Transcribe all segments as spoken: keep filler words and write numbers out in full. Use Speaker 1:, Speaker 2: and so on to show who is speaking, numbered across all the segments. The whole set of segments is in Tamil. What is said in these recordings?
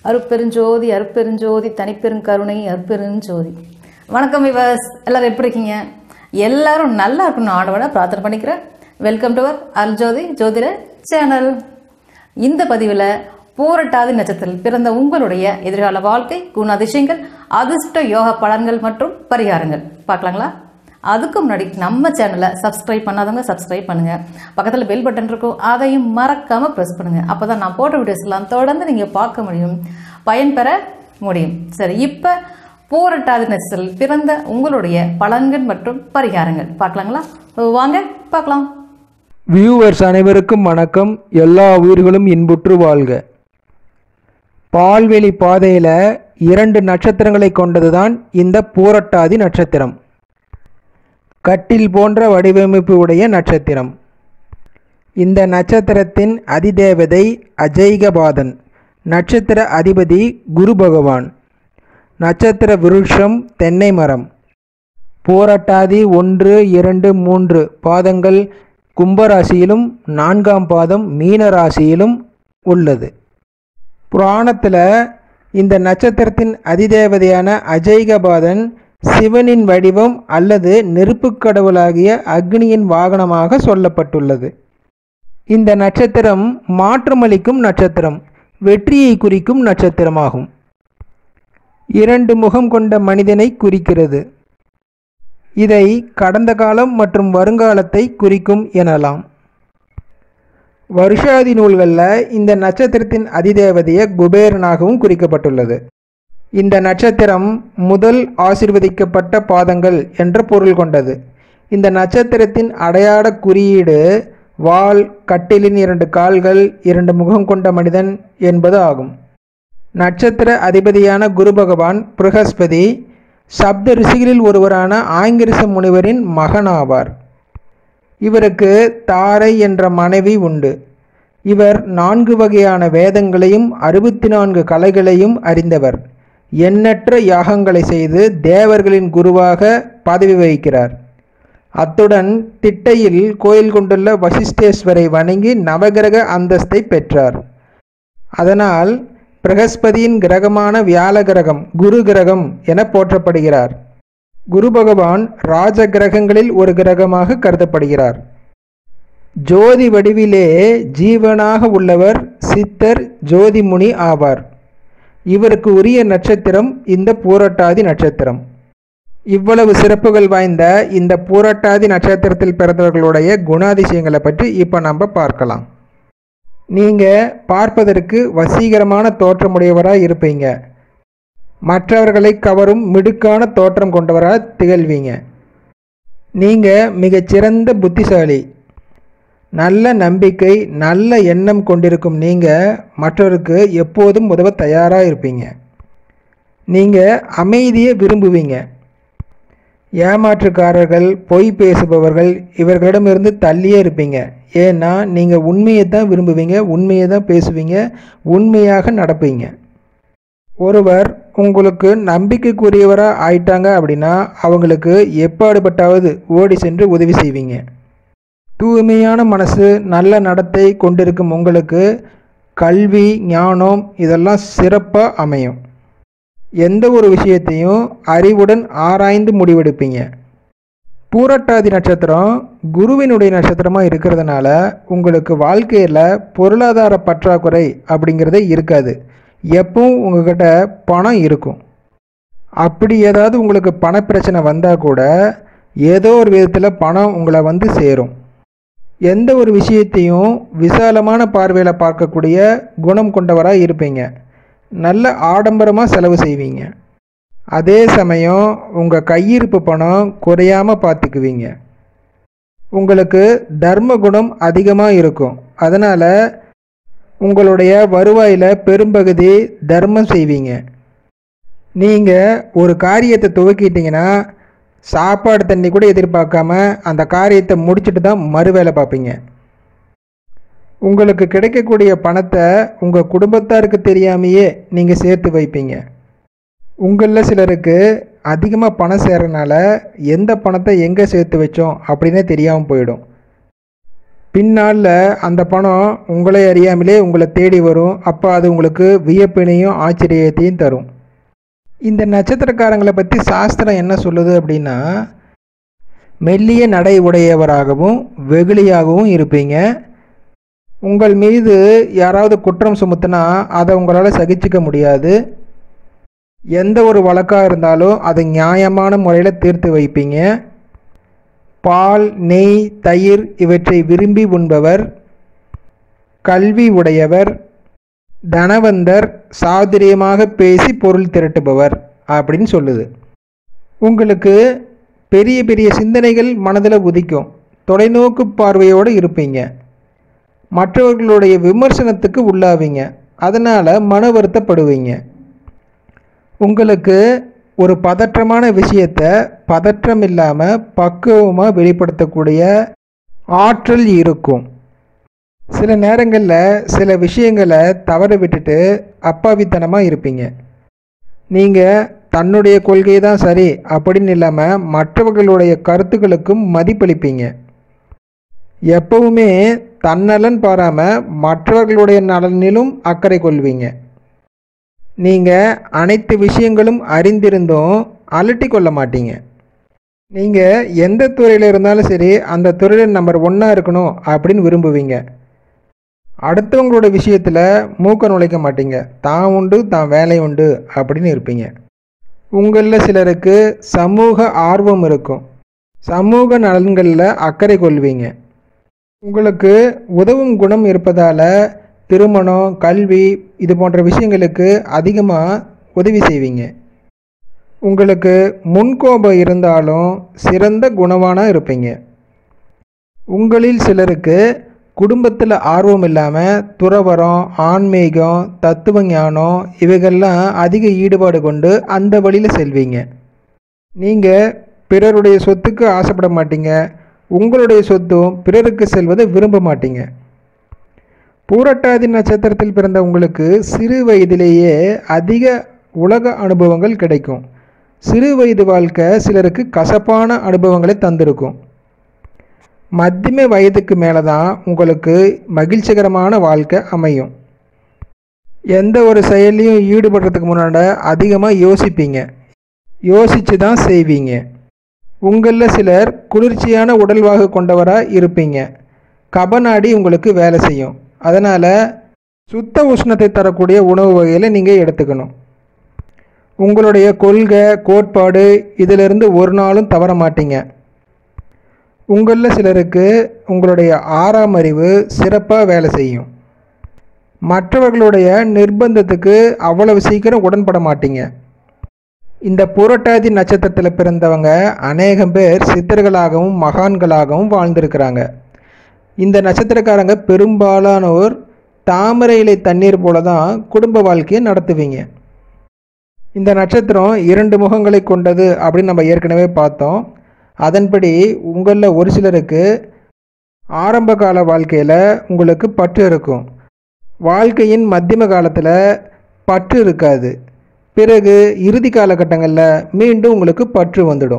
Speaker 1: அருட்பெருஞ்சோதி அருட்பெருஞ்சோதி தனிப்பெருங்கருணை அருட்பெருஞ்சோதி. வணக்கம் விவர்ஸ், எல்லாரும் எப்படி இருக்கீங்க? எல்லாரும் நல்லா இருக்கணும் ஆண்டவனை பிரார்த்தனை பண்ணிக்கிறேன். வெல்கம் டு அவர் அருள்ஜோதி ஜோதிட சேனல். இந்த பதிவில் பூரட்டாதி நட்சத்திரத்தில் பிறந்த உங்களுடைய எதிர்கால வாழ்க்கை குணாதிசயங்கள், அதிர்ஷ்ட யோக பலன்கள் மற்றும் பரிகாரங்கள் பார்க்கலாங்களா? அதுக்கு முன்னாடி நம்ம சேனலை சப்ஸ்கிரைப் பண்ணாதவங்க சப்ஸ்கிரைப் பண்ணுங்க. பக்கத்தில் பெல் பட்டன் இருக்கும், அதையும் மறக்காம ப்ரெஸ் பண்ணுங்க. அப்போதான் நான் போட்ட வீடியோஸ்லாம் தொடர்ந்து நீங்க பார்க்க முடியும், பயன்பெற முடியும். சரி, இப்ப பூரட்டாதி நட்சத்திரத்தில் பிறந்த உங்களுடைய பலன்கள் மற்றும் பரிகாரங்கள் பார்க்கலாங்களா? வாங்க பார்க்கலாம்.
Speaker 2: வியூவர்ஸ் அனைவருக்கும் வணக்கம். எல்லா உயிர்களும் இன்புற்று வாழ்க. பால்வெளி பாதையில இரண்டு நட்சத்திரங்களை கொண்டதுதான் இந்த பூரட்டாதி நட்சத்திரம். கட்டில் போன்ற வடிவமைப்பு உடைய நட்சத்திரம். இந்த நட்சத்திரத்தின் அதிதேவதை அஜைகபாதன். நட்சத்திர அதிபதி குரு பகவான். நட்சத்திர விருட்சம் தென்னை மரம். பூரட்டாதி ஒன்று இரண்டு மூன்று பாதங்கள் கும்பராசியிலும் நான்காம் பாதம் மீன ராசியிலும் உள்ளது. புராணத்தில் இந்த நட்சத்திரத்தின் அதிதேவதையான அஜைகபாதன் சிவனின் வடிவம் அல்லது நெருப்பு கடவுளாகிய அக்னியின் வாகனமாக சொல்லப்பட்டுள்ளது. இந்த நட்சத்திரம் மாற்றமளிக்கும் நட்சத்திரம், வெற்றியை குறிக்கும் நட்சத்திரமாகும். இரண்டு முகம் கொண்ட மனிதனை குறிக்கிறது. இதை கடந்த காலம் மற்றும் வருங்காலத்தை குறிக்கும் எனலாம். வருஷாதி நூல்களில் இந்த நட்சத்திரத்தின் அதிதேவதைய குபேரனாகவும் குறிக்கப்பட்டுள்ளது. இந்த நட்சத்திரம் முதல் ஆசீர்வதிக்கப்பட்ட பாதங்கள் என்ற பொருள் கொண்டது. இந்த நட்சத்திரத்தின் அடையாள குறியீடு வாள், கட்டிலின் இரண்டு கால்கள், இரண்டு முகம் கொண்ட மனிதன் என்பது ஆகும். நட்சத்திர அதிபதியான குரு பகவான் பிரகஸ்பதி சப்த ரிஷிகளில் ஒருவரான ஆங்கிரிச முனிவரின் மகனாவார். இவருக்கு தாரை என்ற மனைவி உண்டு. இவர் நான்கு வகையான வேதங்களையும் அறுபத்தி நான்கு கலைகளையும் அறிந்தவர். எண்ணற்ற யாகங்களை செய்து தேவர்களின் குருவாக பதவி வகிக்கிறார். அத்துடன் திட்டையில் கோயில் கொண்டுள்ள வசிஷ்டேஸ்வரை வணங்கி நவகிரக அந்தஸ்தை பெற்றார். அதனால் பிரகஸ்பதியின் கிரகமான வியாழ கிரகம் குரு கிரகம் என போற்றப்படுகிறார். குரு பகவான் ராஜ கிரகங்களில் ஒரு கிரகமாக கருதப்படுகிறார். ஜோதி வடிவிலே ஜீவனாக உள்ளவர் சித்தர் ஜோதிமுனி ஆவார். இவருக்கு உரிய நட்சத்திரம் இந்த பூரட்டாதி நட்சத்திரம். இவ்வளவு சிறப்புகள் வாய்ந்த இந்த பூரட்டாதி நட்சத்திரத்தில் பிறந்தவர்களுடைய குணாதிசயங்களை பற்றி இப்போ நம்ம பார்க்கலாம். நீங்கள் பார்ப்பதற்கு வசீகரமான தோற்றமுடையவராக இருப்பீங்க. மற்றவர்களை கவரும் மிடுக்கான தோற்றம் கொண்டவராக திகழ்வீங்க. நீங்கள் மிகச்சிறந்த புத்திசாலி. நல்ல நம்பிக்கை, நல்ல எண்ணம் கொண்டிருக்கும் நீங்கள் மற்றவருக்கு எப்போதும் உதவ தயாராக இருப்பீங்க. நீங்கள் அமைதியை விரும்புவீங்க. ஏமாற்றுக்காரர்கள், பொய் பேசுபவர்கள் இவர்களிடமிருந்து தள்ளியே இருப்பீங்க. ஏன்னா நீங்கள் உண்மையை தான் விரும்புவீங்க, உண்மையை தான் பேசுவீங்க, உண்மையாக நடப்பீங்க. ஒருவர் உங்களுக்கு நம்பிக்கைக்குரியவராக ஆயிட்டாங்க அப்படின்னா அவங்களுக்கு எப்பாடுபட்டாவது ஓடி சென்று உதவி செய்வீங்க. தூய்மையான மனசு, நல்ல நடத்தை கொண்டிருக்கும் உங்களுக்கு கல்வி, ஞானம் இதெல்லாம் சிறப்பாக அமையும். எந்த ஒரு விஷயத்தையும் அறிவுடன் ஆராய்ந்து முடிவெடுப்பீங்க. பூரட்டாதி நட்சத்திரம் குருவினுடைய நட்சத்திரமாக இருக்கிறதுனால உங்களுக்கு வாழ்க்கையில் பொருளாதார பற்றாக்குறை அப்படிங்கிறதே இருக்காது. எப்பவும் உங்ககிட்ட பணம் இருக்கும். அப்படி ஏதாவது உங்களுக்கு பணப்பிரச்சனை வந்தால் கூட ஏதோ ஒரு விதத்தில் பணம் உங்களை வந்து சேரும். எந்த ஒரு விஷயத்தையும் விசாலமான பார்வையில் பார்க்கக்கூடிய குணம் கொண்டவராக இருப்பீங்க. நல்ல ஆடம்பரமாக செலவு செய்வீங்க. அதே சமயம் உங்கள் கையிருப்பு பணம் குறையாமல் பார்த்துக்குவீங்க. உங்களுக்கு தர்ம குணம் அதிகமாக இருக்கும். அதனால் உங்களுடைய வருவாயில் பெரும்பகுதி தர்மம் செய்வீங்க. நீங்கள் ஒரு காரியத்தை துவக்கிட்டீங்கன்னா சாப்பாடு தண்ணி கூட எதிர்பார்க்காம அந்த காரியத்தை முடிச்சுட்டு தான் மறு வேலை பார்ப்பீங்க. உங்களுக்கு கிடைக்கக்கூடிய பணத்தை உங்கள் குடும்பத்தாருக்கு தெரியாமையே நீங்கள் சேர்த்து வைப்பீங்க. உங்களில் சிலருக்கு அதிகமாக பணம் சேர்றதுனால எந்த பணத்தை எங்கே சேர்த்து வச்சோம் அப்படின்னே தெரியாமல் போயிடும். பின்னால் அந்த பணம் உங்களை அறியாமலே உங்களை தேடி வரும். அப்போ அது உங்களுக்கு வியப்பினையும் ஆச்சரியத்தையும் தரும். இந்த நட்சத்திரக்காரங்களை பற்றி சாஸ்திரம் என்ன சொல்லுது அப்படின்னா, மெல்லிய நடை உடையவராகவும் வெகுளியாகவும் இருப்பீங்க. உங்கள் மீது யாராவது குற்றம் சுமத்தினா அதை உங்களால் சகிச்சிக்க முடியாது. எந்த ஒரு வழக்காக இருந்தாலும் அதை நியாயமான முறையில் தீர்த்து வைப்பீங்க. பால், நெய், தயிர் இவற்றை விரும்பி உண்பவர், கல்வி உடையவர், தனவந்தர், சாதுரியமாக பேசி பொருள் திரட்டுபவர் அப்படின்னு சொல்லுது. உங்களுக்கு பெரிய பெரிய சிந்தனைகள் மனதில் உதிக்கும். தொலைநோக்கு பார்வையோடு இருப்பீங்க. மற்றவர்களுடைய விமர்சனத்துக்கு உள்ளாவீங்க. அதனால் மன வருத்தப்படுவீங்க. உங்களுக்கு ஒரு பதற்றமான விஷயத்தை பதற்றம் இல்லாமல் பக்குவமாக வெளிப்படுத்தக்கூடிய ஆற்றல் இருக்கும். சில நேரங்களில் சில விஷயங்களை தவற விட்டுட்டு அப்பாவித்தனமாக இருப்பீங்க. நீங்கள் தன்னுடைய கொள்கை தான் சரி அப்படின்னு இல்லாமல் மற்றவர்களுடைய கருத்துக்களுக்கும் மதிப்பளிப்பீங்க. எப்பவுமே தன்னலன் பாராமல் மற்றவர்களுடைய நலனிலும் அக்கறை கொள்வீங்க. நீங்கள் அனைத்து விஷயங்களும் அறிந்திருந்தும் அலட்டி கொள்ள மாட்டீங்க. நீங்கள் எந்த துறையில் இருந்தாலும் சரி அந்த துறையில் நம்பர் ஒன்னாக இருக்கணும் அப்படின்னு விரும்புவீங்க. அடுத்தவங்களோட விஷயத்தில் மூக்க நுழைக்க மாட்டீங்க. தான் உண்டு தான் வேலை உண்டு அப்படின்னு இருப்பீங்க. உங்களில் சிலருக்கு சமூக ஆர்வம் இருக்கும். சமூக நலன்களில் அக்கறை கொள்வீங்க. உங்களுக்கு உதவும் குணம் இருப்பதால் திருமணம், கல்வி இது போன்ற விஷயங்களுக்கு அதிகமாக உதவி செய்வீங்க. உங்களுக்கு முன்கோபம் இருந்தாலும் சிறந்த குணவானாக இருப்பீங்க. உங்களில் சிலருக்கு குடும்பத்தில் ஆர்வம் இல்லாமல் துறவரம், ஆன்மீகம், தத்துவ ஞானம் இவைகள்லாம் அதிக ஈடுபாடு கொண்டு அந்த வழியில் செல்வீங்க. நீங்கள் பிறருடைய சொத்துக்கு ஆசைப்பட மாட்டீங்க. உங்களுடைய சொத்தும் பிறருக்கு செல்வதை விரும்ப மாட்டீங்க. பூரட்டாதி நட்சத்திரத்தில் பிறந்த உங்களுக்கு சிறு வயதிலேயே அதிக உலக அனுபவங்கள் கிடைக்கும். சிறு வயது வாழ்க்கை சிலருக்கு கசப்பான அனுபவங்களை தந்திருக்கும். மத்தியம வயதுக்கு மேலே தான் உங்களுக்கு மகிழ்ச்சிகரமான வாழ்க்கை அமையும். எந்த ஒரு செயலையும் ஈடுபடுறதுக்கு முன்னாடி அதிகமாக யோசிப்பீங்க. யோசித்து தான் செய்வீங்க. உங்களில் சிலர் குளிர்ச்சியான உடல்வாகு கொண்டவராக இருப்பீங்க. கபநாடி உங்களுக்கு வேலை செய்யும். அதனால் சுத்த உஷ்ணத்தை தரக்கூடிய உணவு வகையில் நீங்கள் எடுத்துக்கணும். உங்களுடைய கொள்கை, கோட்பாடு இதிலிருந்து ஒரு நாளும் தவற மாட்டீங்க. உங்களில் சிலருக்கு உங்களுடைய ஆறாம் அறிவு சிறப்பாக வேலை செய்யும். மற்றவர்களுடைய நிர்பந்தத்துக்கு அவ்வளவு சீக்கிரம் உடன்பட மாட்டீங்க. இந்த புரட்டாதி நட்சத்திரத்தில் பிறந்தவங்க அநேகம் பேர் சித்தர்களாகவும் மகான்களாகவும் வாழ்ந்திருக்கிறாங்க. இந்த நட்சத்திரக்காரங்க பெரும்பாலானோர் தாமரை இலை தண்ணீர் போல தான் குடும்ப வாழ்க்கையை நடத்துவீங்க. இந்த நட்சத்திரம் இரண்டு முகங்களை கொண்டது அப்படின்னு நம்ம ஏற்கனவே பார்த்தோம். அதன்படி உங்களில் ஒரு சிலருக்கு ஆரம்ப கால வாழ்க்கையில் உங்களுக்கு பற்று இருக்கும். வாழ்க்கையின் மத்தியம காலத்தில் பற்று இருக்காது. பிறகு இறுதி காலகட்டங்களில் மீண்டும் உங்களுக்கு பற்று வந்துடும்.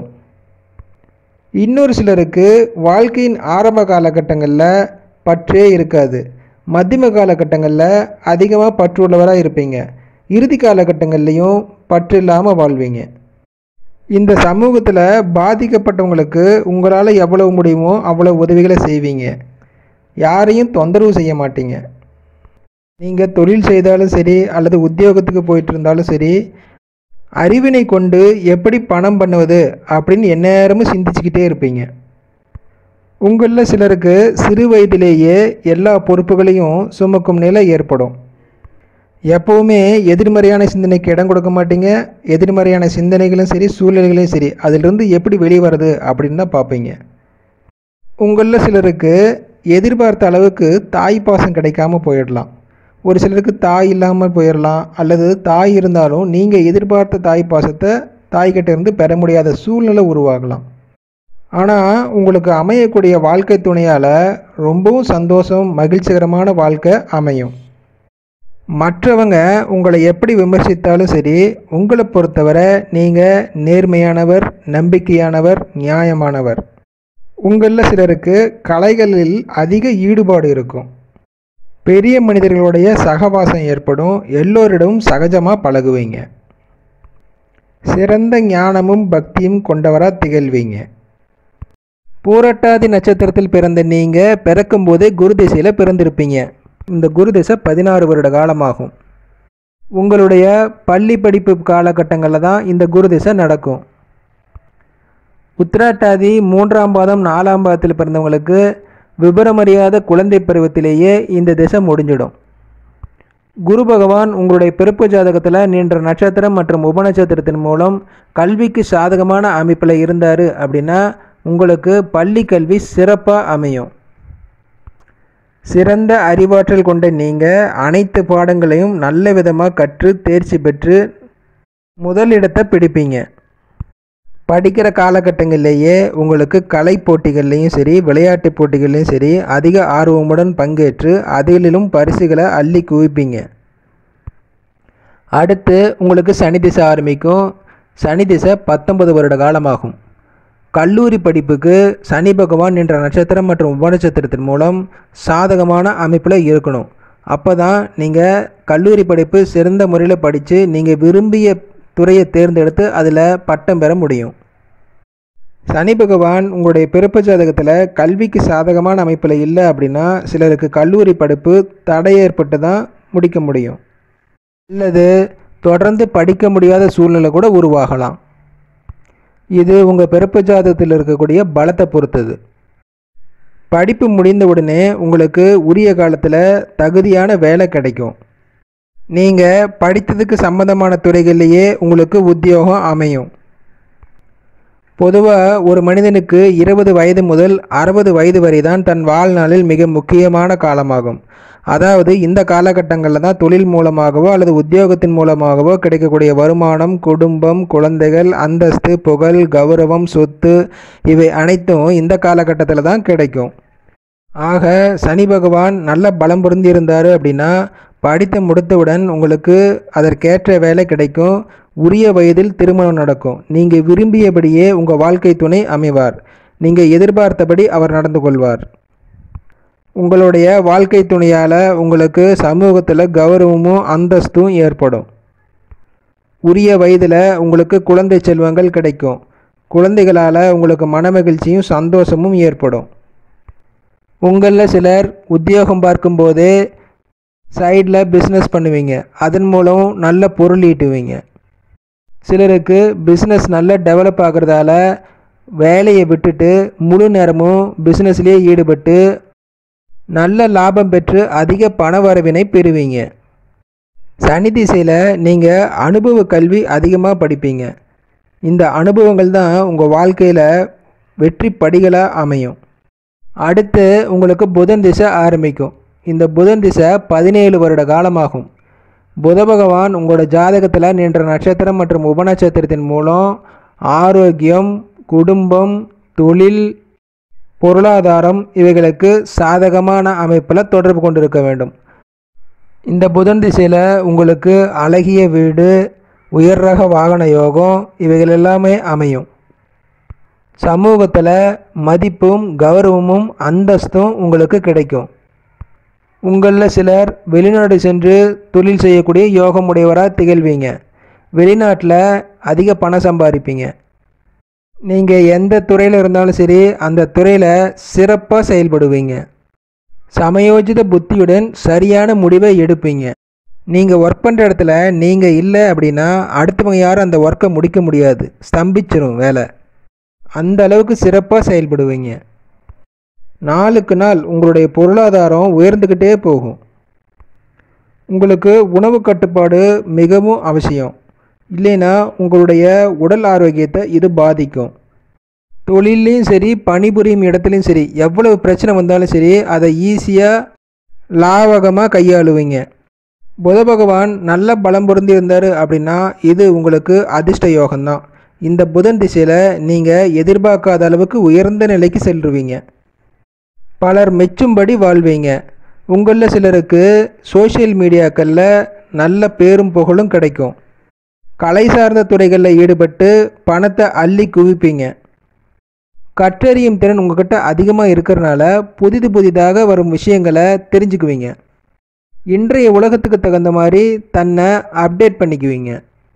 Speaker 2: இன்னொரு சிலருக்கு வாழ்க்கையின் ஆரம்ப காலகட்டங்களில் பற்றே இருக்காது. மத்தியம காலகட்டங்களில் அதிகமாக பற்று உள்ளவராக இருப்பீங்க. இறுதி காலகட்டங்கள்லேயும் பற்று இல்லாமல் வாழ்வீங்க. இந்த சமூகத்தில் பாதிக்கப்பட்டவங்களுக்கு உங்களால் எவ்வளவு முடியுமோ அவ்வளோ உதவிகளை செய்வீங்க. யாரையும் தொந்தரவு செய்ய மாட்டீங்க. நீங்கள் தொழில் செய்தாலும் சரி அல்லது உத்தியோகத்துக்கு போயிட்டு இருந்தாலும் சரி, அறிவினை கொண்டு எப்படி பணம் பண்ணுவது அப்படின்னு எந்நேரமும் சிந்திச்சுக்கிட்டே இருப்பீங்க. உங்களில் சிலருக்கு சிறு வயதிலேயே எல்லா பொறுப்புகளையும் சுமக்கும் நிலை ஏற்படும். எப்போவுமே எதிர்மறையான சிந்தனைக்கு இடம் கொடுக்க மாட்டீங்க. எதிர்மறையான சிந்தனைகளும் சரி சூழ்நிலைகளையும் சரி அதிலிருந்து எப்படி வெளியே வருது அப்படின்னு தான் பார்ப்பீங்க. உங்களில் சிலருக்கு எதிர்பார்த்த அளவுக்கு தாய் பாசம் கிடைக்காம போயிடலாம். ஒரு சிலருக்கு தாய் இல்லாமல் போயிடலாம். அல்லது தாய் இருந்தாலும் நீங்கள் எதிர்பார்த்த தாய் பாசத்தை தாய்கிட்ட இருந்து பெற முடியாத சூழ்நிலை உருவாகலாம். ஆனால் உங்களுக்கு அமையக்கூடிய வாழ்க்கை துணையால் ரொம்பவும் சந்தோஷம், மகிழ்ச்சிகரமான வாழ்க்கை அமையும். மற்றவங்க உங்களை எப்படி விமர்சித்தாலும் சரி, உங்களை பொறுத்தவரை நீங்கள் நேர்மையானவர், நம்பிக்கையானவர், நியாயமானவர். உங்களில் சிலருக்கு கலைகளில் அதிக ஈடுபாடு இருக்கும். பெரிய மனிதர்களுடைய சகவாசம் ஏற்படும். எல்லோரிடமும் சகஜமாக பழகுவீங்க. சிறந்த ஞானமும் பக்தியும் கொண்டவராக திகழ்வீங்க. பூரட்டாதி நட்சத்திரத்தில் பிறந்த நீங்கள் பிறக்கும்போதே குரு திசையில் பிறந்திருப்பீங்க. இந்த குரு திசை பதினாறு வருட காலமாகும். உங்களுடைய பள்ளி படிப்பு காலகட்டங்களில் தான் இந்த குரு திசை நடக்கும். உத்திராட்டாதி மூன்றாம் பாதம் நாலாம் பாதத்தில் பிறந்தவங்களுக்கு விபரமறியாத குழந்தை பருவத்திலேயே இந்த திசை முடிஞ்சிடும். குரு பகவான் உங்களுடைய பிறப்பு ஜாதகத்தில் நின்ற நட்சத்திரம் மற்றும் உபநட்சத்திரத்தின் மூலம் கல்விக்கு சாதகமான அமைப்பில் இருந்தார் அப்படின்னா உங்களுக்கு பள்ளி கல்வி சிறப்பாக அமையும். சிறந்த அறிவாற்றல் கொண்ட நீங்கள் அனைத்து பாடங்களையும் நல்ல விதமாக கற்று தேர்ச்சி பெற்று முதலிடத்தை பிடிப்பீங்க. படிக்கிற காலகட்டங்களிலேயே உங்களுக்கு கலை போட்டிகள்லையும் சரி விளையாட்டு போட்டிகள்லையும் சரி அதிக ஆர்வமுடன் பங்கேற்று அதிலும் பரிசுகளை அள்ளி குவிப்பீங்க. அடுத்து உங்களுக்கு சனி திசை ஆரம்பிக்கும். சனி திசை பத்தொன்பது வருட காலமாகும். கல்லூரி படிப்புக்கு சனி பகவான் என்ற நட்சத்திரம் மற்றும் உபநட்சத்திரத்தின் மூலம் சாதகமான அமைப்பில் இருக்கணும். அப்போ தான் நீங்கள் கல்லூரி படிப்பு சிறந்த முறையில் படித்து நீங்கள் விரும்பிய துறையை தேர்ந்தெடுத்து அதில் பட்டம் பெற முடியும். சனி பகவான் உங்களுடைய பிறப்பு ஜாதகத்தில் கல்விக்கு சாதகமான அமைப்பில் இல்லை அப்படின்னா சிலருக்கு கல்லூரி படிப்பு தடை ஏற்பட்டு தான் முடிக்க முடியும். அல்லது தொடர்ந்து படிக்க முடியாத சூழ்நிலை கூட உருவாகலாம். இது உங்கள் பிறப்பு ஜாதகத்தில் இருக்கக்கூடிய பலத்தை பொறுத்தது. படிப்பு முடிந்த உடனே உங்களுக்கு உரிய காலத்தில் தகுதியான வேலை கிடைக்கும். நீங்கள் படித்ததுக்கு சம்பந்தமான துறைகளிலேயே உங்களுக்கு உத்தியோகம் அமையும். பொதுவாக ஒரு மனிதனுக்கு இருபது வயது முதல் அறுபது வயது வரை தான் தன் வாழ்நாளில் மிக முக்கியமான காலமாகும். அதாவது இந்த காலகட்டங்களில் தான் தொழில் மூலமாகவோ அல்லது உத்தியோகத்தின் மூலமாகவோ கிடைக்கக்கூடிய வருமானம், குடும்பம், குழந்தைகள், அந்தஸ்து, புகழ், கௌரவம், சொத்து இவை அனைத்தும் இந்த காலகட்டத்தில் தான் கிடைக்கும். ஆக சனி பகவான் நல்ல பலம் பொருந்திருந்தார் அப்படின்னா படித்து முடித்தவுடன் உங்களுக்கு அதற்கேற்ற வேலை கிடைக்கும். உரிய வயதில் திருமணம் நடக்கும். நீங்கள் விரும்பியபடியே உங்கள் வாழ்க்கை துணை அமைவார். நீங்கள் எதிர்பார்த்தபடி அவர் நடந்து கொள்வார். உங்களுடைய வாழ்க்கை துணையால் உங்களுக்கு சமூகத்தில் கௌரவமும் அந்தஸ்தும் ஏற்படும். உரிய வயதில் உங்களுக்கு குழந்தை செல்வங்கள் கிடைக்கும். குழந்தைகளால் உங்களுக்கு மனமகிழ்ச்சியும் சந்தோஷமும் ஏற்படும். உங்களில் சிலர் உத்தியோகம் பார்க்கும்போதே சைடில் பிஸ்னஸ் பண்ணுவீங்க. அதன் மூலம் நல்ல பொருள் ஈட்டுவீங்க. சிலருக்கு பிஸ்னஸ் நல்ல டெவலப் ஆகிறதால வேலையை விட்டுட்டு முழு நேரமும் பிஸ்னஸ்லேயே ஈடுபட்டு நல்ல லாபம் பெற்று அதிக பண வரவினை பெறுவீங்க. சனி திசையில் நீங்கள் அனுபவ கல்வி அதிகமாக படிப்பீங்க. இந்த அனுபவங்கள் தான் உங்கள் வாழ்க்கையில் வெற்றி படிகளாக அமையும். அடுத்து உங்களுக்கு புதன் திசை ஆரம்பிக்கும். இந்த புதன் திசை பதினேழு வருட காலமாகும். புத பகவான் உங்களோட ஜாதகத்தில் நின்ற நட்சத்திரம் மற்றும் உபநட்சத்திரத்தின் மூலம் ஆரோக்கியம், குடும்பம், தொழில், பொருளாதாரம் இவைகளுக்கு சாதகமான அமைப்பில் தொடர்பு கொண்டிருக்க வேண்டும். இந்த புதன் திசையில் உங்களுக்கு அழகிய வீடு, உயர் ரக வாகன யோகம் இவைகள் எல்லாமே அமையும். சமூகத்தில் மதிப்பும் கௌரவமும் அந்தஸ்தும் உங்களுக்கு கிடைக்கும். உங்களில் சிலர் வெளிநாடு சென்று தொழில் செய்யக்கூடிய யோகம் உடையவராக திகழ்வீங்க. வெளிநாட்டில் அதிக பணம் சம்பாதிப்பீங்க. நீங்கள் எந்த துறையில் இருந்தாலும் சரி அந்த துறையில் சிறப்பாக செயல்படுவீங்க. சமயோஜித புத்தியுடன் சரியான முடிவை எடுப்பீங்க. நீங்கள் ஒர்க் பண்ணுற இடத்துல நீங்கள் இல்லை அப்படின்னா அடுத்தவங்க யாரும் அந்த ஒர்க்கை முடிக்க முடியாது, ஸ்தம்பிச்சிரும் வேலை. அந்த அளவுக்கு சிறப்பாக செயல்படுவீங்க. நாளுக்கு நாள் உங்களுடைய பொருளாதாரம் உயர்ந்துக்கிட்டே போகும். உங்களுக்கு உணவு கட்டுப்பாடு மிகவும் அவசியம். இல்லைன்னா உங்களுடைய உடல் ஆரோக்கியத்தை இது பாதிக்கும். தொழிலையும் சரி பணிபுரியும் இடத்துலையும் சரி எவ்வளவு பிரச்சனை வந்தாலும் சரி அதை ஈஸியாக லாபகமாக கையாளுவீங்க. புத பகவான் நல்ல பலம் பொருந்தி இருந்தார் அப்படின்னா இது உங்களுக்கு அதிர்ஷ்ட யோகம்தான். இந்த புதன் திசையில் நீங்கள் எதிர்பார்க்காத அளவுக்கு உயர்ந்த நிலைக்கு செல்லுவீங்க. பலர் மெச்சும்படி வாழ்வீங்க. உங்களில் சிலருக்கு சோஷியல் மீடியாக்களில் நல்ல பேரும் புகழும் கிடைக்கும். கலை சார்ந்த துறைகளில் ஈடுபட்டு பணத்தை அள்ளி குவிப்பீங்க. கற்றறியும் திறன் உங்கள்கிட்ட அதிகமாக இருக்கிறனால புதிது புதிதாக வரும் விஷயங்களை தெரிஞ்சுக்குவீங்க. இன்றைய உலகத்துக்கு தகுந்த மாதிரி தன்னை அப்டேட் பண்ணிக்குவீங்க.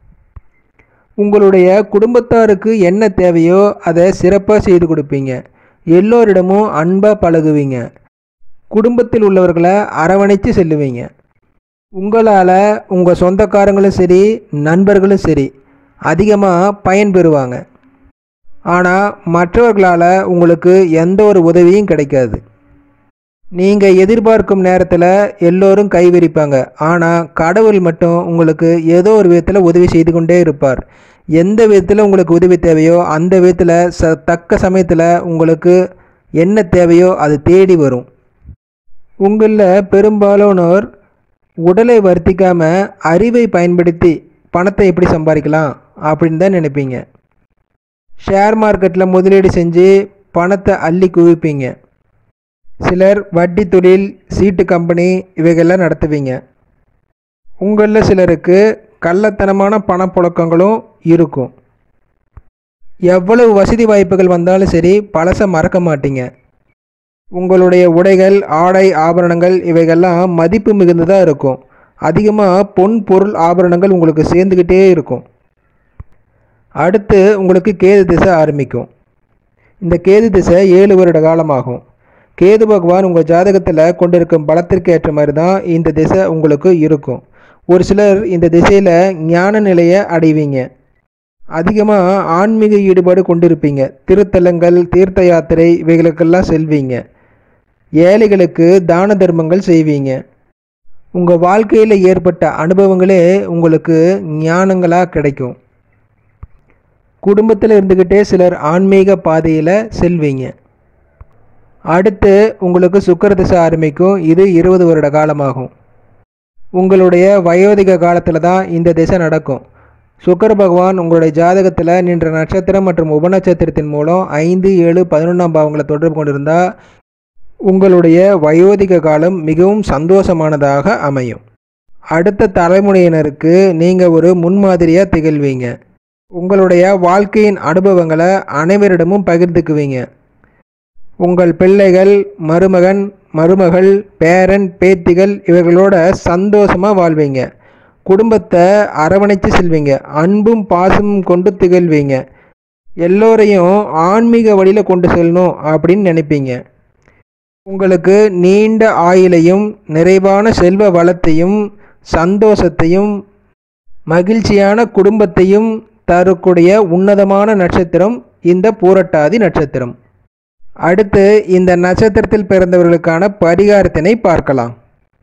Speaker 2: உங்களுடைய குடும்பத்தாருக்கு என்ன தேவையோ அதை சிறப்பாக செய்து கொடுப்பீங்க. எல்லோரிடமும் அன்பாக பழகுவீங்க. குடும்பத்தில் உள்ளவர்களை அரவணைச்சு செல்லுவீங்க. உங்களால் உங்கள் சொந்தக்காரங்களும் சரி நண்பர்களும் சரி அதிகமாக பயன்பெறுவாங்க. ஆனால் மற்றவர்களால் உங்களுக்கு எந்த ஒரு உதவியும் கிடைக்காது. நீங்கள் எதிர்பார்க்கும் நேரத்தில் எல்லோரும் கைவிரிப்பாங்க. ஆனால் கடவுள் மட்டும் உங்களுக்கு ஏதோ ஒரு விதத்தில் உதவி செய்து கொண்டே இருப்பார். எந்த விதத்தில் உங்களுக்கு உதவி தேவையோ அந்த விதத்தில் ச தக்க சமயத்தில் உங்களுக்கு என்ன தேவையோ அது தேடி வரும். உங்களில் பெரும்பாலானோர் உடலை வருத்திக்காமல் அறிவை பயன்படுத்தி பணத்தை எப்படி சம்பாதிக்கலாம் அப்படின்னு தான் நினைப்பீங்க. ஷேர் மார்க்கெட்டில் முதலீடு செஞ்சு பணத்தை அள்ளி குவிப்பீங்க. சிலர் வட்டி தொழில், சீட்டு கம்பெனி இவைகள்லாம் நடத்துவீங்க. உங்களில் சிலருக்கு கள்ளத்தனமான பணப்புழக்கங்களும் இருக்கும். எவ்வளவு வசதி வாய்ப்புகள் வந்தாலும் சரி பழசை மறக்க மாட்டீங்க. உங்களுடைய உடைகள், ஆடை, ஆபரணங்கள் இவைகள்லாம் மதிப்பு மிகுந்ததாக இருக்கும். அதிகமாக பொன் பொருள் ஆபரணங்கள் உங்களுக்கு சேர்ந்துக்கிட்டே இருக்கும். அடுத்து உங்களுக்கு கேது திசை ஆரம்பிக்கும். இந்த கேது திசை ஏழு வருட காலமாகும். கேது பகவான் உங்கள் ஜாதகத்தில் கொண்டிருக்கும் பலத்திற்கு ஏற்ற மாதிரி தான் இந்த திசை உங்களுக்கு இருக்கும். ஒரு சிலர் இந்த திசையில் ஞான நிலையை அடைவீங்க. அதிகமாக ஆன்மீக ஈடுபாடு கொண்டிருப்பீங்க. திருத்தலங்கள், தீர்த்த யாத்திரை இவைகளுக்கெல்லாம் செல்வீங்க. ஏழைகளுக்கு தான தர்மங்கள் செய்வீங்க. உங்கள் வாழ்க்கையில் ஏற்பட்ட அனுபவங்களே உங்களுக்கு ஞானங்களாக கிடைக்கும். குடும்பத்தில் இருந்துக்கிட்டே சிலர் ஆன்மீக பாதையில் செல்வீங்க. அடுத்து உங்களுக்கு சுக்கிர திசை ஆரம்பிக்கும். இது இருபது வருட காலமாகும். உங்களுடைய வயோதிக காலத்தில் தான் இந்த திசை நடக்கும். சுக்கிர பகவான் உங்களுடைய ஜாதகத்தில் நின்ற நட்சத்திரம் மற்றும் உபநட்சத்திரத்தின் மூலம் ஐந்து ஏழு பதினொன்றாம் பாவங்களை தொடர்பு கொண்டிருந்தால் உங்களுடைய வயோதிக காலம் மிகவும் சந்தோஷமானதாக அமையும். அடுத்த தலைமுறையினருக்கு நீங்கள் ஒரு முன்மாதிரியாக திகழ்வீங்க. உங்களுடைய வாழ்க்கையின் அனுபவங்களை அனைவரிடமும் பகிர்ந்துக்குவீங்க. உங்கள் பிள்ளைகள், மருமகன், மருமகள், பேரன், பேத்திகள் இவர்களோட சந்தோஷமாக வாழ்வீங்க. குடும்பத்தை அரவணைச்சு செல்வீங்க. அன்பும் பாசமும் கொண்டு திகழ்வீங்க. எல்லோரையும் ஆன்மீக வழியில் கொண்டு செல்லணும் அப்படின்னு நினைப்பீங்க. உங்களுக்கு நீண்ட ஆயுளையும் நிறைவான செல்வ வளத்தையும் சந்தோஷத்தையும் மகிழ்ச்சியான குடும்பத்தையும் தரக்கூடிய உன்னதமான நட்சத்திரம் இந்த பூரட்டாதி நட்சத்திரம். அடுத்து இந்த நட்சத்திரத்தில் பிறந்தவர்களுக்கான பரிகாரத்தினை பார்க்கலாம்.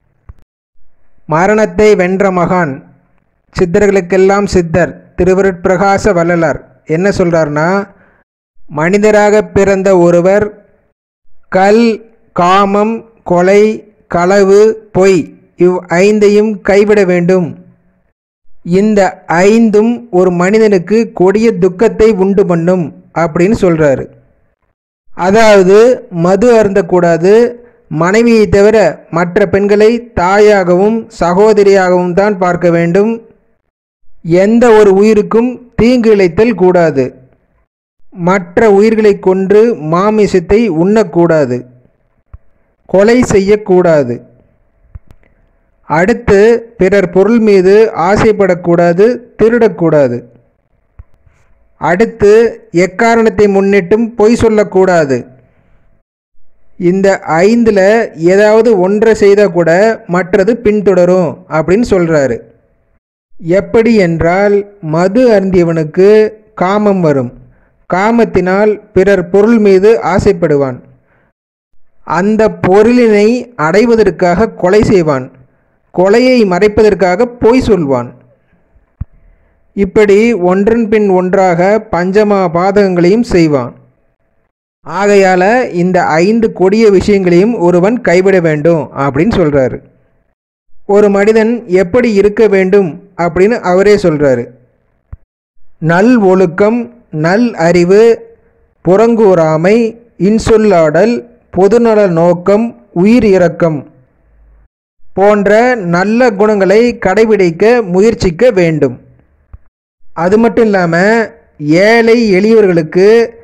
Speaker 2: மரணத்தை வென்ற மகான், சித்தர்களுக்கெல்லாம் சித்தர் திருவருட்பிரகாச வள்ளலார் என்ன சொல்கிறார்னா, மனிதராக பிறந்த ஒருவர் கல், காமம், கொலை, களவு, பொய் இவ் ஐந்தையும் கைவிட வேண்டும். இந்த ஐந்தும் ஒரு மனிதனுக்கு கொடிய துக்கத்தை உண்டு பண்ணும் அப்படின்னு சொல்கிறாரு. அதாவது மது அருந்தக்கூடாது, மனைவியை தவிர மற்ற பெண்களை தாயாகவும் சகோதரியாகவும் தான் பார்க்க வேண்டும், எந்த ஒரு உயிருக்கும் தீங்கு இழைத்தல் கூடாது, மற்ற உயிர்களை கொன்று மாமிசத்தை உண்ணக்கூடாது, கொலை செய்யக்கூடாது, அடுத்து பிறர் பொருள் மீது ஆசைப்படக்கூடாது, திருடக்கூடாது, அடுத்து எக்காரணத்தை முன்னிட்டும் பொய் சொல்லக்கூடாது. இந்த ஐந்தில் ஏதாவது ஒன்றை செய்தால் கூட மற்றது பின்தொடரும் அப்படின்னு சொல்கிறாரு. எப்படி என்றால், மது அருந்தியவனுக்கு காமம் வரும். காமத்தினால் பிறர் பொருள் மீது ஆசைப்படுவான். அந்த பொருளினை அடைவதற்காக கொலை செய்வான். கொலையை மறைப்பதற்காக பொய் சொல்வான். இப்படி ஒன்றன் பின் ஒன்றாக பஞ்சமா பாதகங்களையும் செய்வான். ஆகையால் இந்த ஐந்து கொடிய விஷயங்களையும் ஒருவன் கைவிட வேண்டும் அப்படின்னு சொல்கிறாரு. ஒரு மனிதன் எப்படி இருக்க வேண்டும் அப்படின்னு அவரே சொல்கிறாரு. நல் ஒழுக்கம், நல் அறிவு, புறங்கூறாமை, இன்சொல்லாடல், பொதுநல நோக்கம், உயிர் இரக்கம் போன்ற நல்ல குணங்களை கடைபிடிக்க முயற்சிக்க வேண்டும். அது மட்டும் இல்லாமல் ஏழை எளியவர்களுக்கு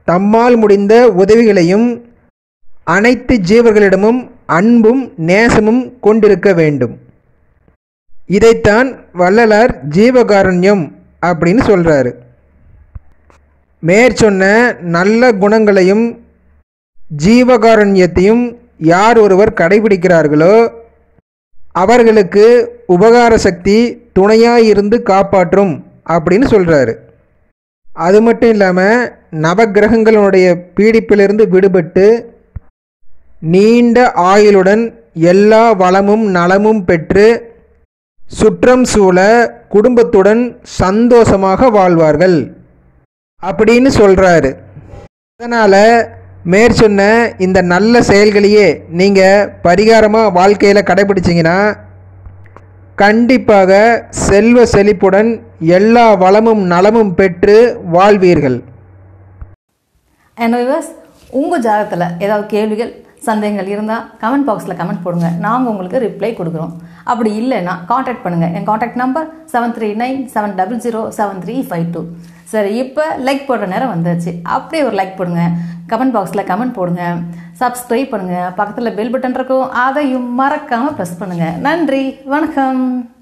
Speaker 2: தம்மால் முடிந்த உதவிகளையும் அனைத்து ஜீவர்களிடமும் அன்பும் நேசமும் கொண்டிருக்க வேண்டும். இதைத்தான் வள்ளலார் ஜீவகாருண்யம் அப்படின்னு சொல்கிறாரு. மேற்சொன்ன நல்ல குணங்களையும் ஜீவகாருண்யத்தையும் யார் ஒருவர் கடைபிடிக்கிறார்களோ அவர்களுக்கு உபகார சக்தி துணையாயிருந்து காப்பாற்றும் அப்படின்னு சொல்கிறாரு. அது மட்டும் இல்லாமல் நவக்கிரகங்களுடைய பீடிப்பிலிருந்து விடுபட்டு நீண்ட ஆயுளுடன் எல்லா வளமும் நலமும் பெற்று சுற்றம் சூழ குடும்பத்துடன் சந்தோஷமாக வாழ்வார்கள் அப்படின்னு சொல்கிறாரு. அதனால் மேற்சொன்ன இந்த நல்ல செயல்களையே நீங்கள் பரிகாரமாக வாழ்க்கையில் கடைபிடிச்சிங்கன்னா கண்டிப்பாக செல்வ செழிப்புடன் எல்லா வளமும் நலமும் பெற்று வாழ்வீர்கள்.
Speaker 1: அண்ட் வியூவர்ஸ், உங்கள் ஜாதகத்தில் ஏதாவது கேள்விகள் சந்தேகங்கள் இருந்தால் கமெண்ட் பாக்ஸில் கமெண்ட் போடுங்க. நாங்கள் உங்களுக்கு ரிப்ளை கொடுக்குறோம். அப்படி இல்லைன்னா காண்டாக்ட் பண்ணுங்கள். என் contact number seven three nine seven double zero seven three five two. சரி, இப்போ லைக் போடுற நேரம் வந்துச்சு. அப்படியே ஒரு லைக் போடுங்க, கமெண்ட் பாக்ஸில் கமெண்ட் போடுங்க, சப்ஸ்கிரைப் பண்ணுங்கள், பக்கத்தில் பெல் பட்டன் இருக்கும், அதையும் மறக்காமல் ப்ரெஸ் பண்ணுங்கள். நன்றி, வணக்கம்.